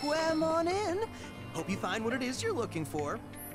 Come on in. Hope you find what it is you're looking for.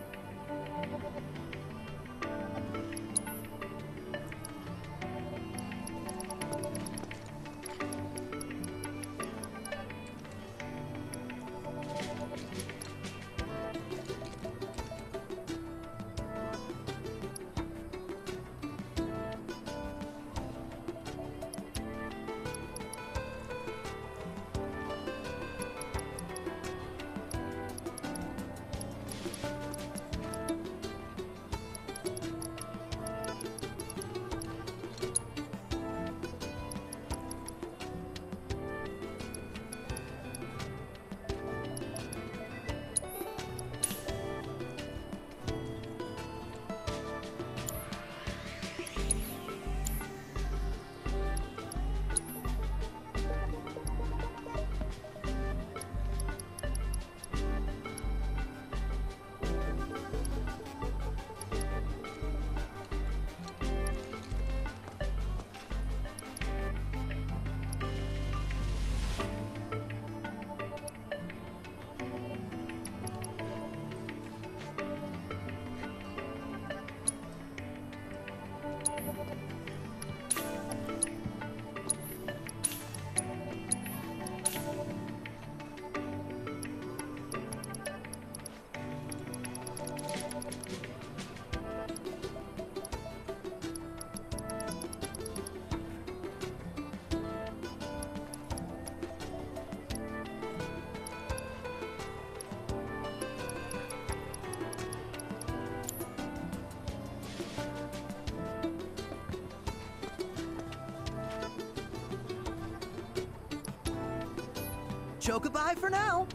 Chocobi for now.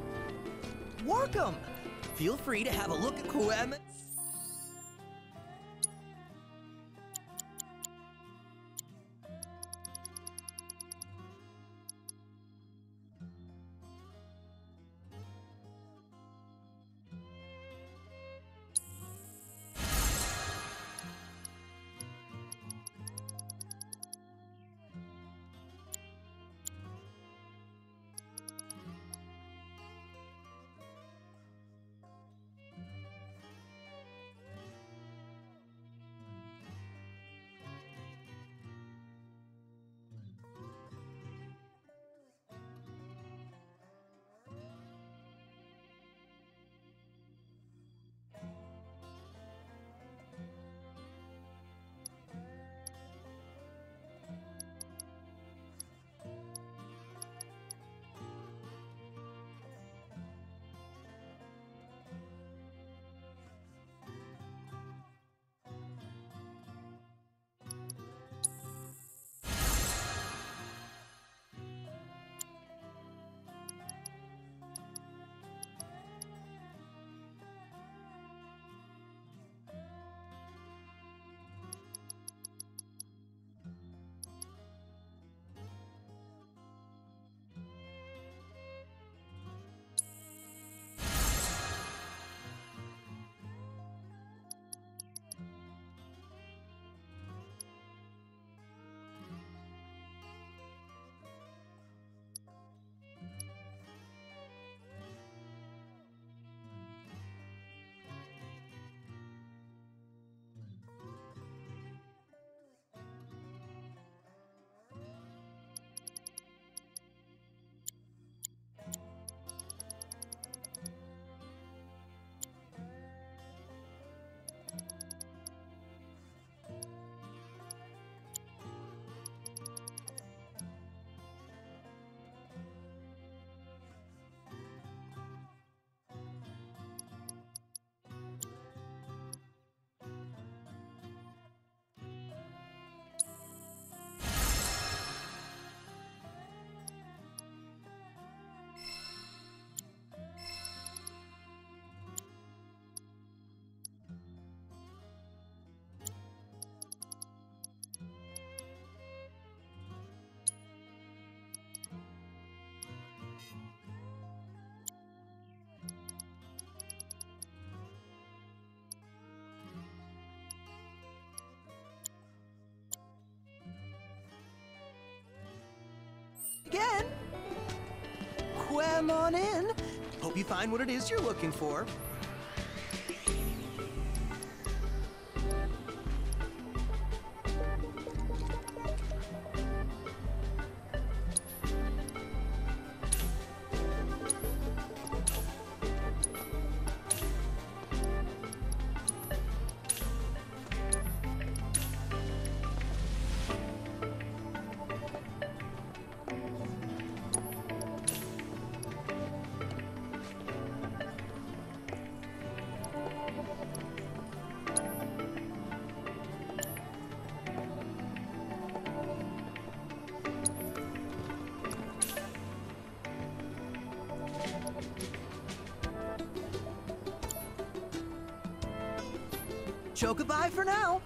Welcome. Feel free to have a look at Quem. Come on in. Hope you find what it is you're looking for. Chocobi for now.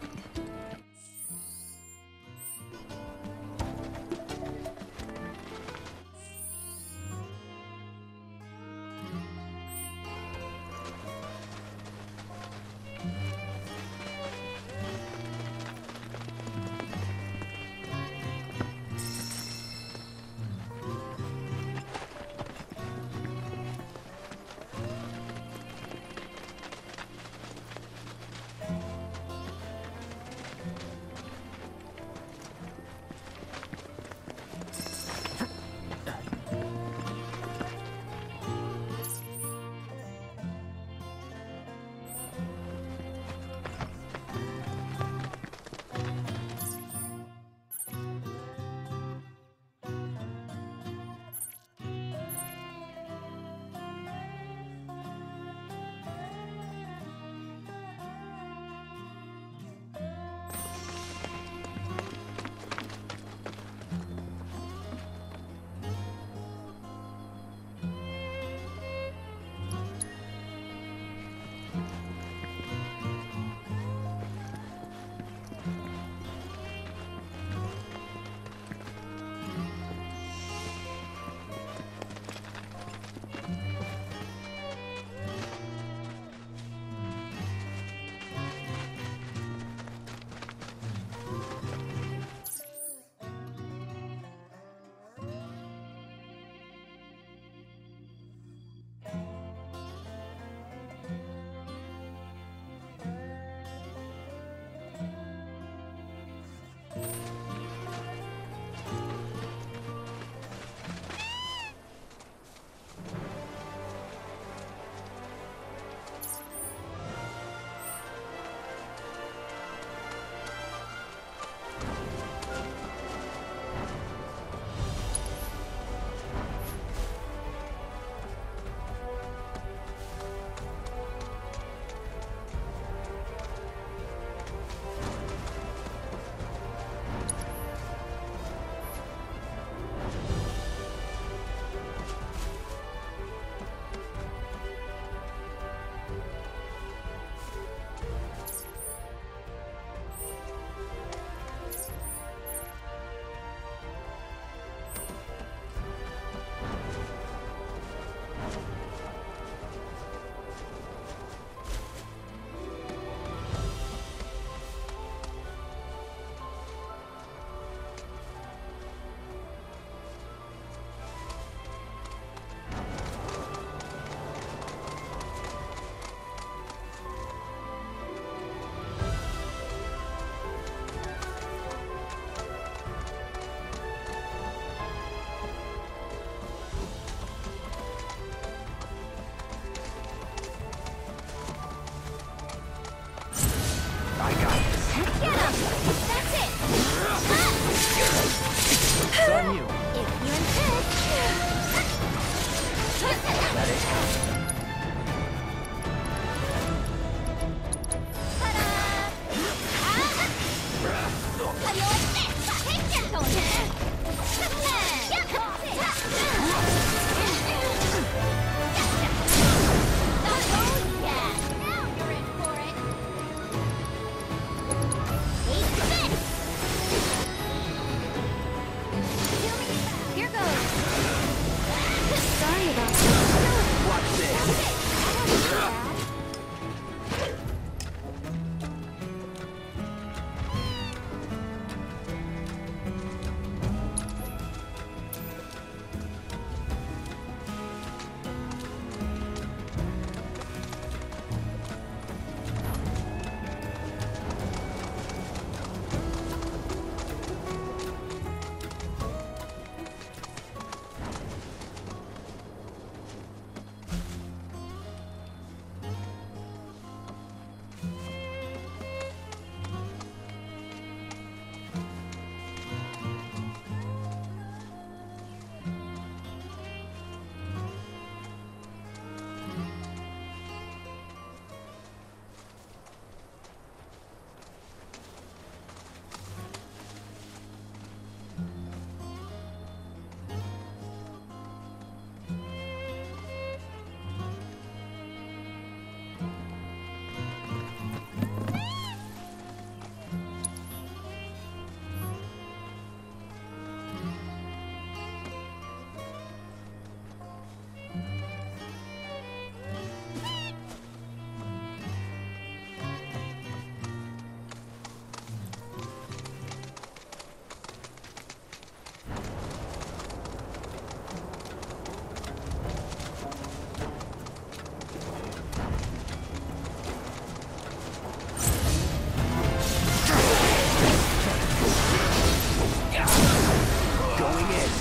Going in.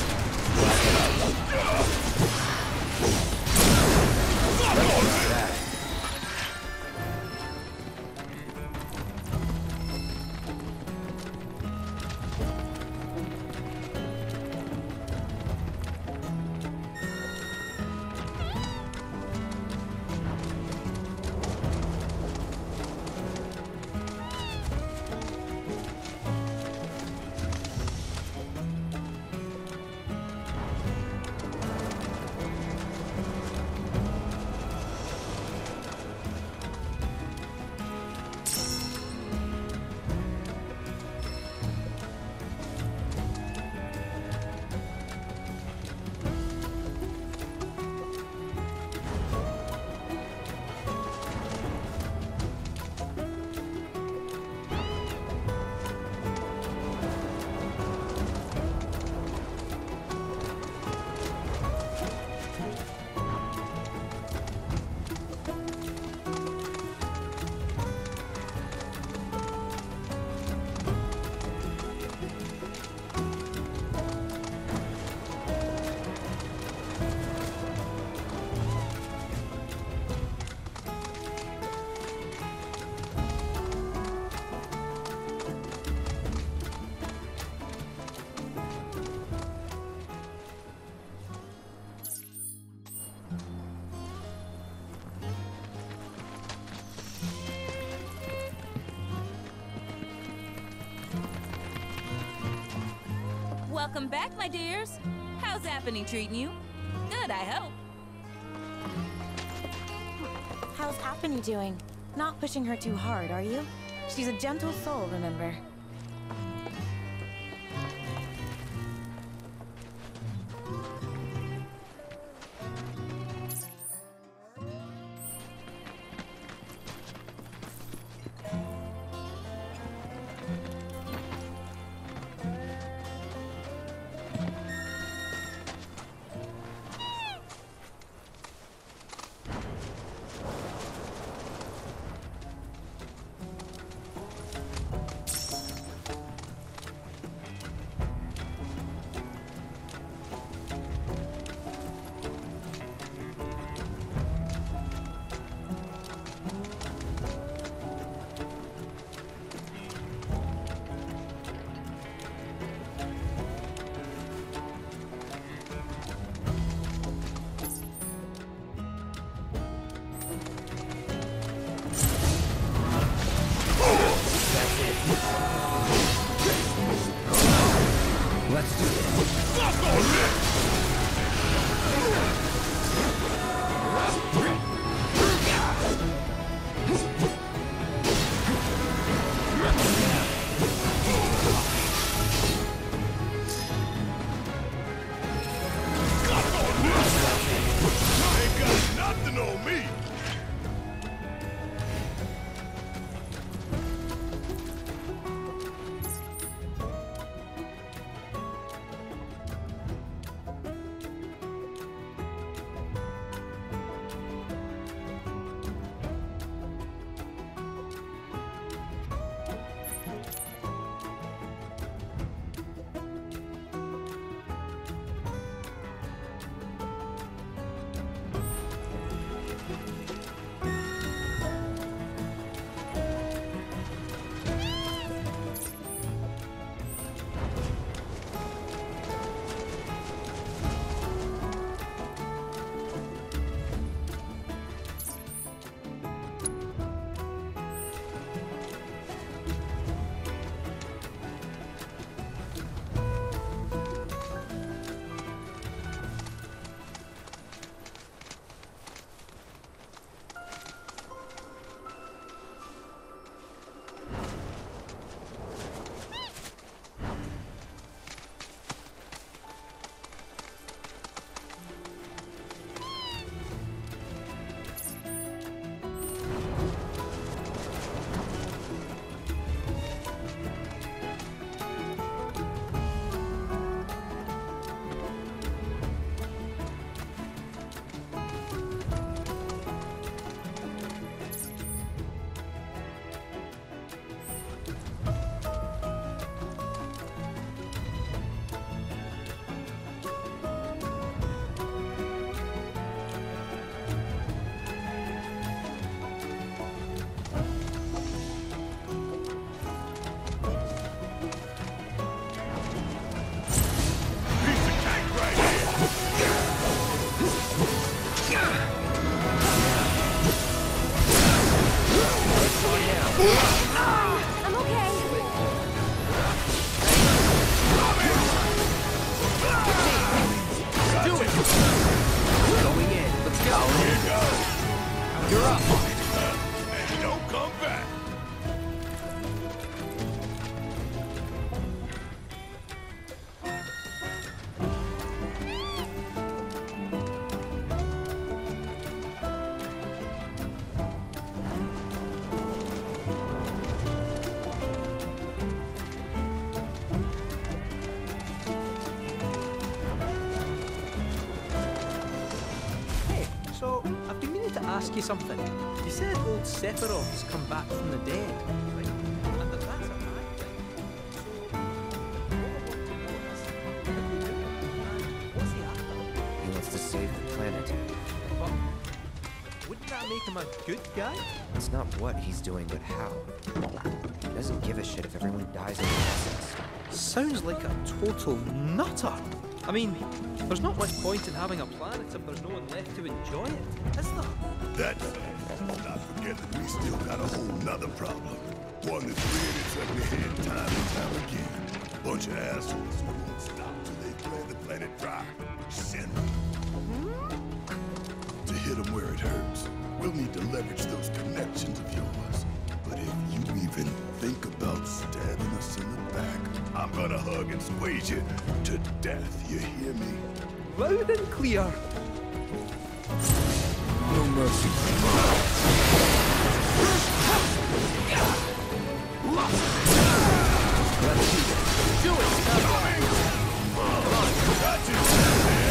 Welcome back, my dears. How's Apony treating you? Good, I hope. How's Apony doing? Not pushing her too hard, are you? She's a gentle soul, remember? Let's do this. Ain't got nothing on me. Going in. Let's go. Here you go. You're up. And don't come back. Hey, so I've been meaning to ask you something. You said old Sephiroth's come back from the dead, right? And that's a bad thing. So, what's he after? He wants to save the planet. But wouldn't that make him a good guy? It's not what he's doing, but how. He doesn't give a shit if everyone dies in the process. Sounds like a total nutter. I mean, there's not much point in having a planet if there's no one left to enjoy it, is there? That's not forget that we still got a whole nother problem. One that's reared its ugly head time and time again. Bunch of assholes who won't stop till they bled the planet dry. Sin. To hit them where it hurts, we'll need to leverage those connections of yours. But if you even think about stabbing us in the back, I'm gonna hug and squeeze you to death, you hear me? Loud and clear. No mercy. Do it, Starboy! Come on, Got you!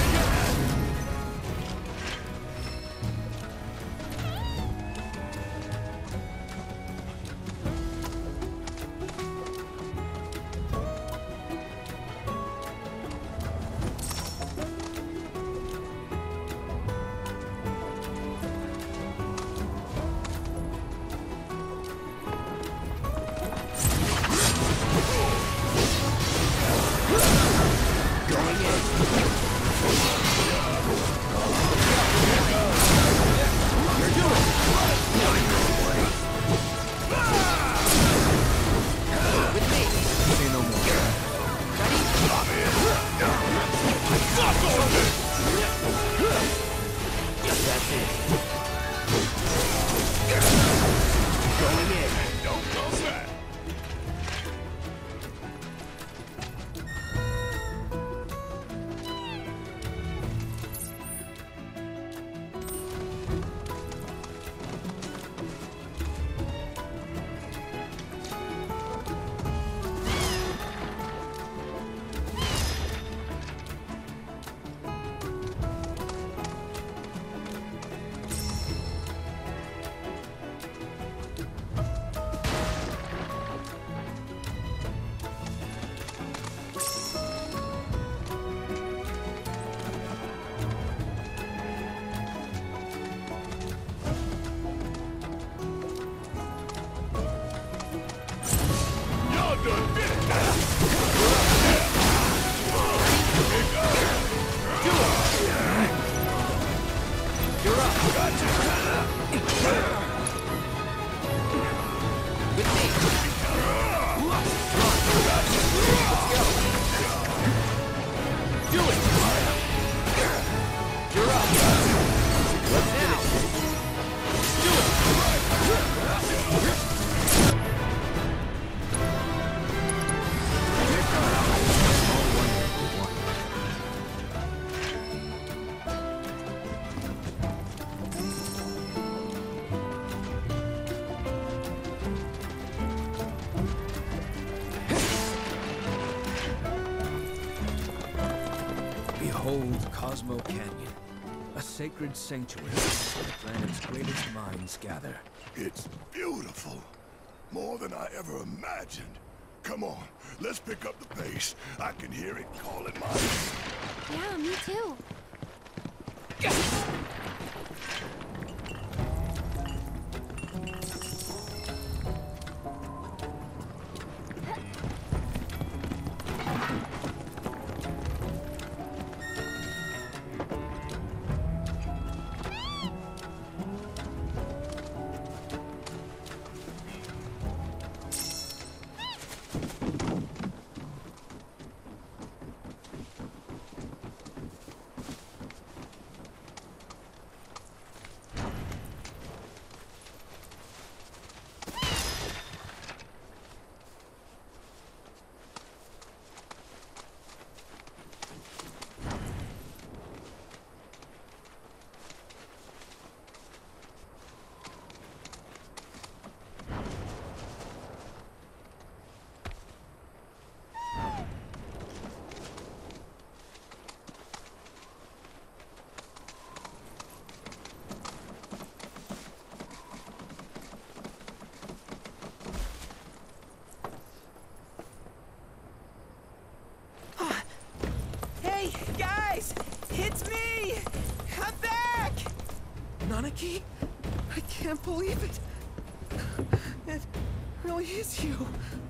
Behold Cosmo Canyon, a sacred sanctuary where the planet's greatest minds gather. It's beautiful. More than I ever imagined. Come on, let's pick up the pace. I can hear it calling my name. Yeah, me too. It's me! I'm back! Nanaki? I can't believe it. It really is you.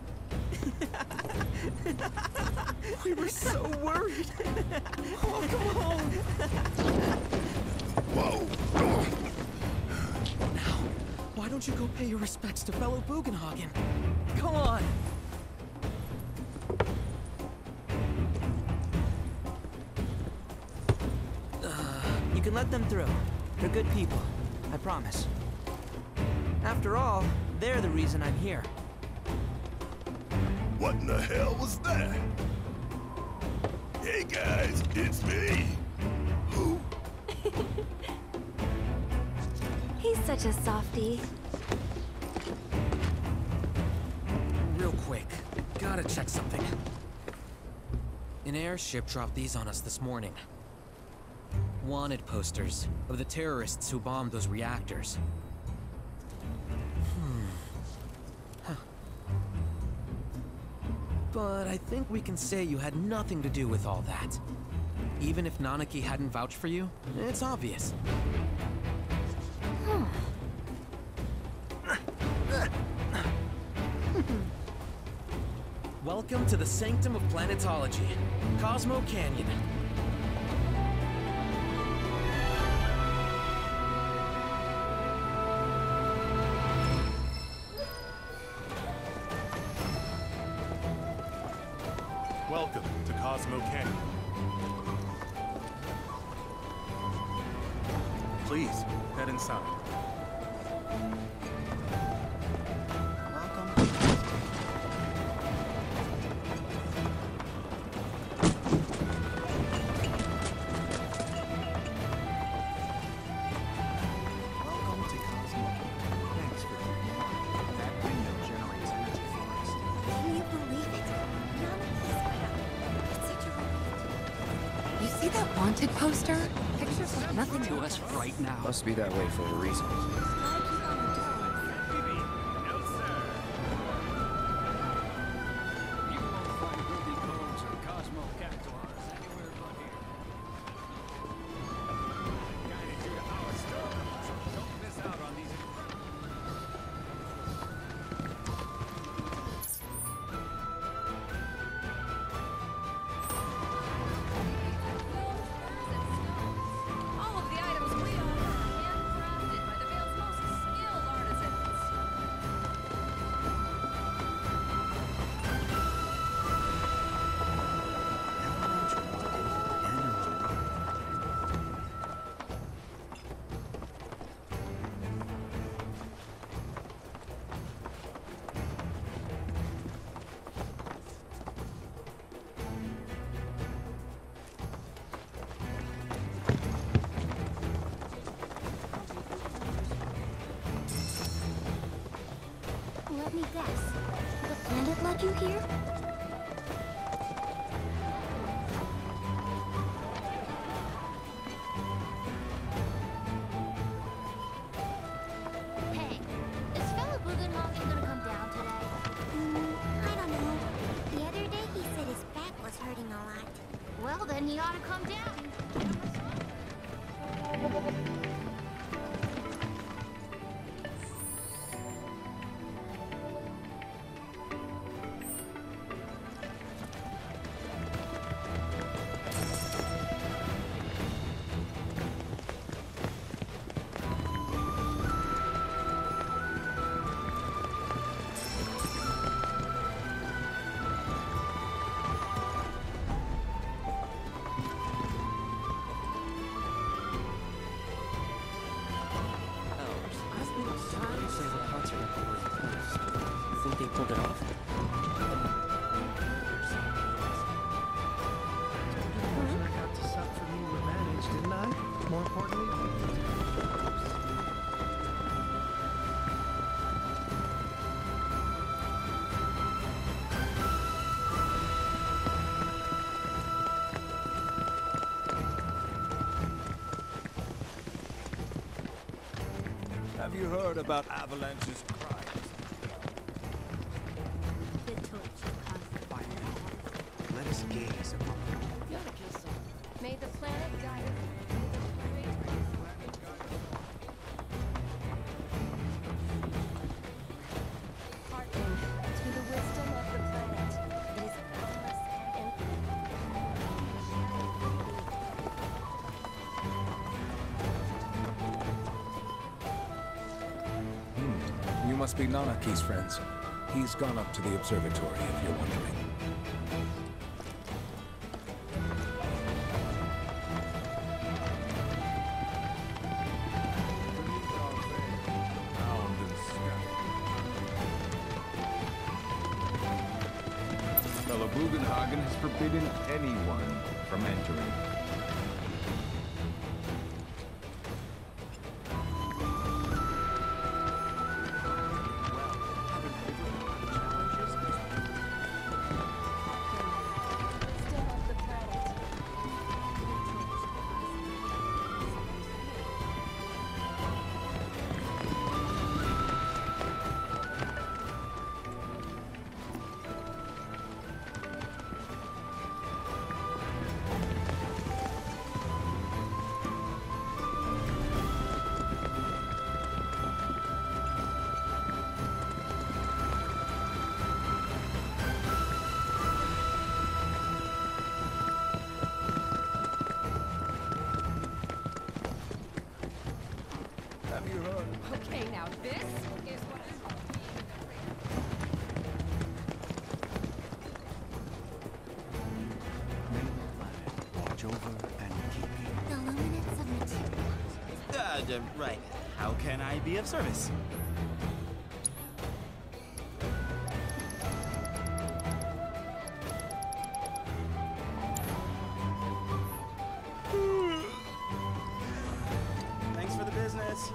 We were so worried. Welcome home. Whoa! Now, why don't you go pay your respects to fellow Bugenhagen? Go on. You can let them through. They're good people. I promise. After all, they're the reason I'm here. What in the hell was that? Hey guys, it's me. Who? He's such a softie. Real quick, gotta check something. An airship dropped these on us this morning. Wanted posters of the terrorists who bombed those reactors. Huh. But I think we can say you had nothing to do with all that. Even if Nanaki hadn't vouched for you, it's obvious. Welcome to the sanctum of planetology, Cosmo Canyon. Welcome to Cosmo Canyon. Please, head inside. Can you believe it? It's such a... You see that wanted poster? Pictures look nothing to us right now. Must be that way for a reason. All of the items we own are handcrafted by the Vale's most skilled artisans. Let me guess. The planet let you here? Hey, is fellow Bugenhagen gonna come down today? I don't know. The other day he said his back was hurting a lot. Well, then he ought to come down. Think they pulled it off? I got to suck for me were managed, didn't I? More importantly, Have you heard about Avalanche's crimes? Let us gaze upon May the planet guide must be Nanaki's friends. He's gone up to the observatory, if you're wondering. Fellow Bugenhagen has forbidden anyone from entering. Okay, now this is what I call Watch over and keep you. The luminance of material. Right. How can I be of service? Thanks for the business.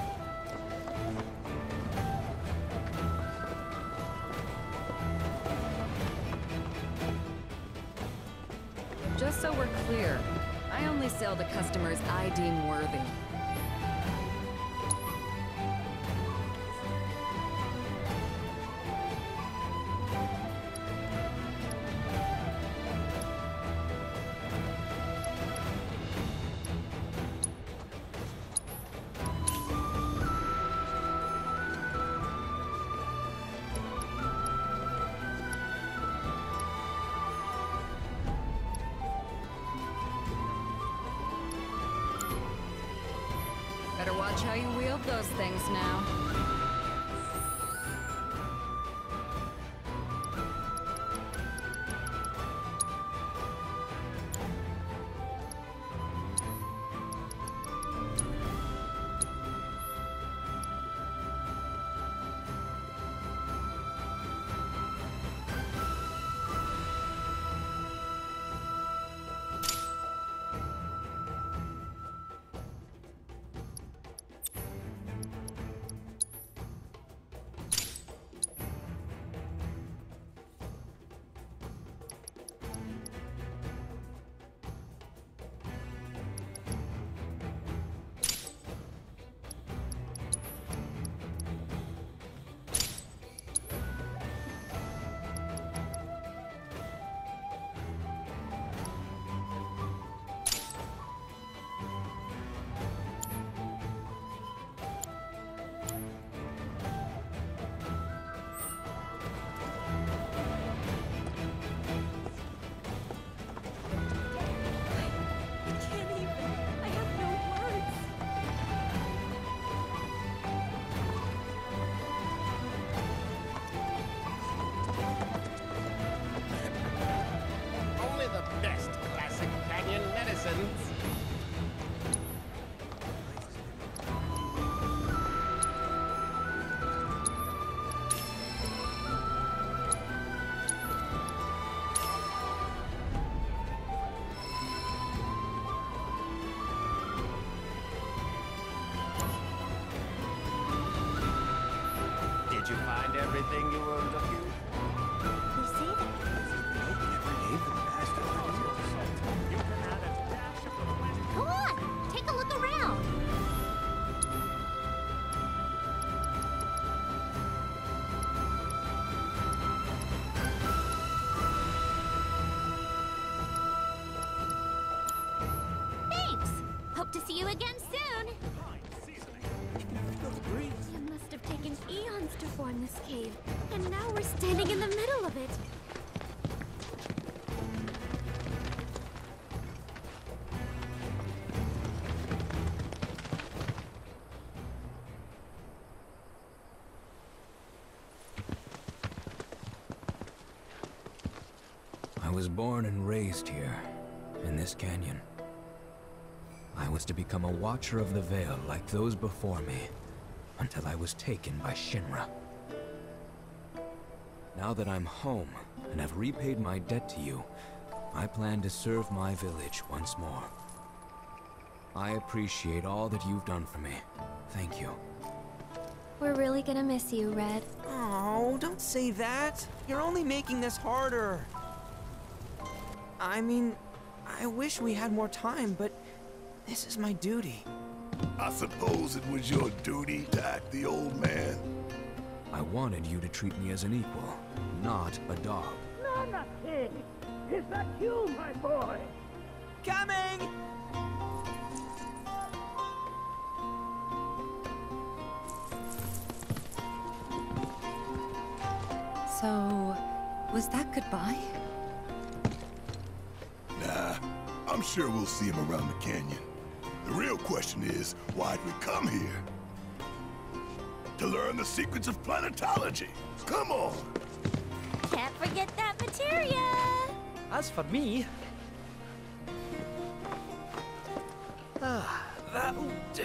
Just so we're clear, I only sell to customers I deem worthy. Better watch how you wield those things now. Only the best classic canyon medicines. Did you find everything you were looking for? They say that Go on, take a look around. Thanks. Hope to see you again soon. It must have taken eons to form this cave, and now we're standing in the middle of it. born and raised here, in this canyon. I was to become a Watcher of the Veil like those before me, until I was taken by Shinra. Now that I'm home, and have repaid my debt to you, I plan to serve my village once more. I appreciate all that you've done for me. Thank you. We're really gonna miss you, Red. Oh, don't say that. You're only making this harder. I mean, I wish we had more time, but this is my duty. I suppose it was your duty to act the old man. I wanted you to treat me as an equal, not a dog. Nana King! Is that you, my boy? Coming! So, was that goodbye? Nah, I'm sure we'll see him around the canyon. The real question is, why'd we come here? To learn the secrets of planetology. Come on! Can't forget that materia! As for me... that'll do.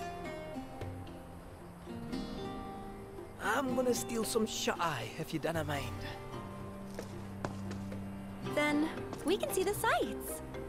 I'm gonna steal some shut-eye, if you don't mind. Then we can see the sights.